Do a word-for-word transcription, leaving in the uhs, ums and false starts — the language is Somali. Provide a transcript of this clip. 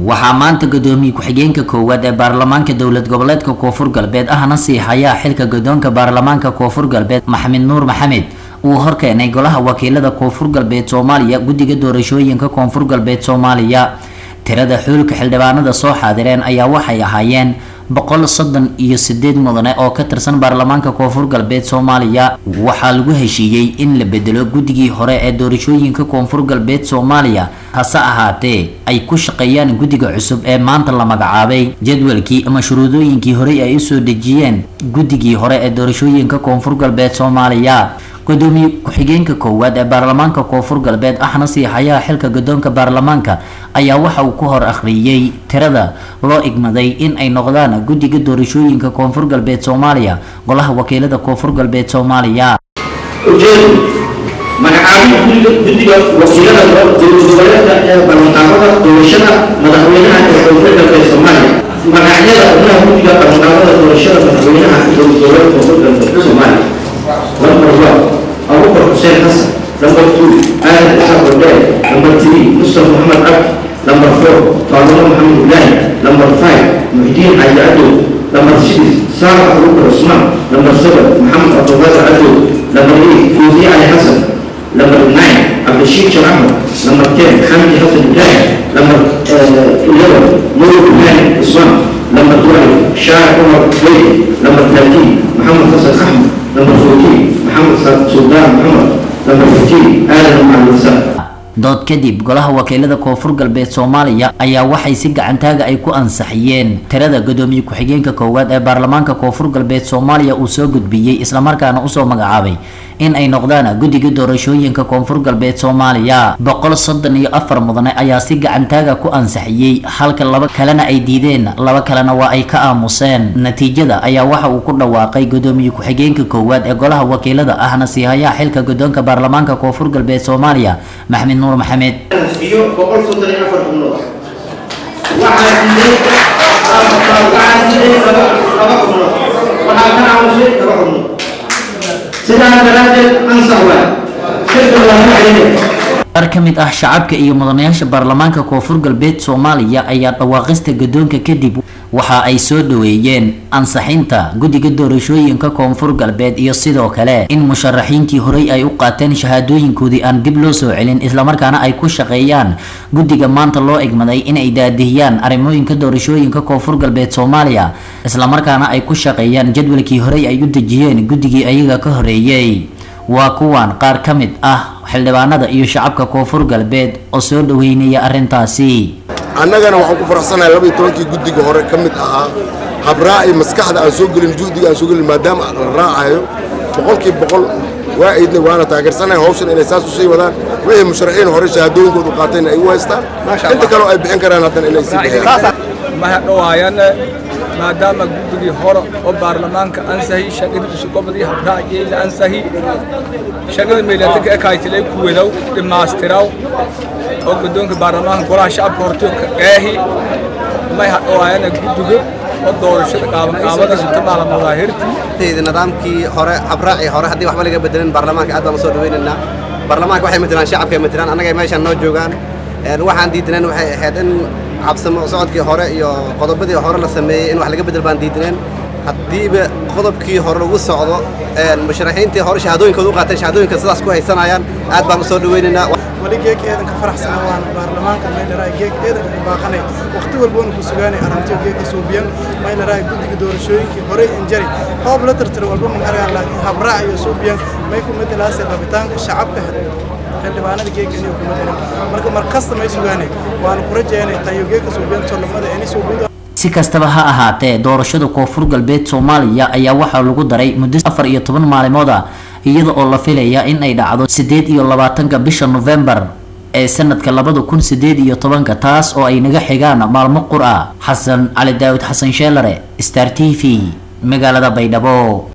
waxaa maanta gudoomiye ku-xigeenka koowaad ee baarlamaanka dowlad goboleedka koonfur galbeed ahna sii haya xilka gudoonka baarlamaanka koonfur galbeed maxamed nuur maxamed uu horkeenay golaha wakiilada koonfur galbeed Soomaaliya guddiga doorashooyinka koonfur galbeed Soomaaliya. tirada xulka xildhibaanada soo xaadireen ayaa waxay ahaayeen boqol soddon iyo sideed mudane oo ka tirsan baarlamaanka koonfur galbeed Soomaaliya. waxaa lagu heshiiyay in la bedelo guddigii hore ee doorashooyinka koonfur galbeed Soomaaliya hase ahaatee ay ku shaqeeyaan guddiga cusub ee maanta la magacaabay. jadwalkii ama shuruudooyinkii hore ay u soo dejiyeen guddigii hore ee doorashooyinka koonfur galbeed Soomaaliya. gudoomiye ku-xigeenka koowaad ee baarlamaanka koonfur galbeed ahna sii haya xilka gudoonka baarlamaanka ayaa waxa uu ku hor akhriyay tirada loo igmaday in ay noqdaan guddiga doorashooyinka koonfur galbeed Soomaaliya golaha wakiilada koonfur galbeed Soomaaliya. ujeedadu magacaabida guddiga wakiilada dowladgoboleedka ee baarlamaanka doorashada madaxweynaha ee koonfur galbeed Soomaaliya. magacyada xubnaha guddiga baarlamaanka doorashada madaxweynaha ee dowladgoboleedka koonfur galbeed Soomaaliya. number one Abu Bakr Hussein Hassan. number two Ahmed Ishaq Abdel. number three Mustafa Muhammad Abdi. number four Fadila Muhammad Ibrahim. number five Muhyiddin Ali Ado. number six Sarah Abu Bakr Usman. number seven Muhammad Abdullah Ado. number eight Fawzi Ali Hassan. number nine Abdul Sheikh Ahmed. number ten Hamdi Hassan Ibrahim. number eleven Nur Ibrahim Usman. number twelve Shah Umar Bey. number thirteen Muhammad Hassan Ahmed. number fourteen Muhammad Sultan Muhammad. number fifteen Adam Al-Musa. dood kadib golaha wakiilada koonfur galbeed Soomaaliya ayaa waxay si gacantaaga ay ku ansaxiyeen tirada gudoomiye ku-xigeenka koowaad ee baarlamaanka koonfur galbeed Soomaaliya uu soo gudbiyay isla markaana u soo magacaabay in ay noqdaan guddiga doorashooyinka koonfur galbeed Soomaaliya. boqol soddon iyo afar mudane ayaa si gacantaaga ku ansaxiyay halka laba kalena ay diideen, laba kalena waa ay ka aamuseen. natiijada ayaa waxa uu ku dhawaaqay gudoomiye ku-xigeenka koowaad ee golaha wakiilada ahna sii haya xilka gudoonka baarlamaanka koonfur galbeed Soomaaliya maxamed nuur maxamed. iyo boqol soddon iyo afar xubnood waxaa diiday waxaa diiday laba xubnood waxaa ka aamusay laba xubnood. sidaa daraadeed ansax waay shirka waa macayne. qaar ka mid ah shacabka iyo mudanayaasha baarlamaanka koonfur galbeed Soomaaliya ayaa dhawaaqista gudoonka kadib waxa ay soo dhaweeyeen ansaxinta guddiga doorashooyinka koonfur galbeed iyo sidoo kale in musharaxiintii horey ay u qaateen shahaadooyinkoodii aan dib loo soo celin isla markaana ay ku shaqeeyaan guddiga maanta loo igmaday in ay daadihiyaan arrimooyinka doorashooyinka koonfur galbeed Soomaaliya isla markaana ay ku shaqeeyaan jadwalkii horey ay u dejiyeen guddigii ayaga ka horeeyay. waa kuwan qaar ka mid ah xildhibaanada iyo shacabka koonfur galbeed oo soo dhaweynaya arrintaasi. annagana waxaan ku faraxsanahay laba iyo tobankii guddiga hore ka mid ahaa habraaci maskaxda aan soo gelin juhdiga aan soo gelin maadaama la raacayo boqolkiiba boqol waa aydna waana taageersanahay hawshan inay saas u sii wadaan wixii musharaxiin hore shahaadooyinkoodu qaateen ay u haystaan inta kaloo ay bixin karaan haddana inay sii bixiyaan. mahadhawaayaan maadaama guddigii hore oo baarlamaanka ansahi shaqadiisu gobodii habraaci la ansahi shaqada meelaadka ay kaaytilay ku wadaw dhimaastiraw oo gudoonka baarlamaanka golaha shacabka hortay ka qeexi may hadhawaayaan guddiga oo doorashada qaaban qaabada inta maalmaha hirtii nidaamkii hore habraaci hore hadii waxba laga bedelin baarlamaanka aad baan soo dhaweynaa. baarlamaanka waxay matalaan shacabka matalaan anaga meeshan noo joogaan waxaan diidnaan waxay ahayd in cabsamo socodkii hore iyo qodobadii hore la sameeyay in wax laga bedel baan diidnaan. hadiiba qodobkii hore lagu socdo musharaxiintii hore shahaadooyinkooda u qaateen shahaadooyinka sidaas ku haysanayaan aad baan u soo dhaweynaynaa. wali geek eedan ka faraxsan waan baarlamaanka meelaraay geek eedan ka baaqanay waqti walba uu ku sugaanay arrinta geek suubiyan meelaraay guddiga doorashooyinkii hore injari hoob la tirtir walba ma argaan laakiin habraac iyo suubiyan may ku midlaas rabitaanka shacabka xildhibaanada geek inay ku midlaan marka markasta may sugaanay waan ku rajaynay tayo geek suubiyan tolmada inay suubiyo. si kastaba ha ahaatee doorashada koonfur galbeed Soomaaliya ayaa waxaa lagu daray muddo afar iyo toban maalmood ah iyada oo la filayaa in ay dhacdo sideed iyo labaatanka bisha November ee sanadka labada kun sideed iyo tobanka taas oo ay naga xigaan maalmo qura. Xasan Cali Daawud Xasan Sheelare Star T V magaalada Baydhabo.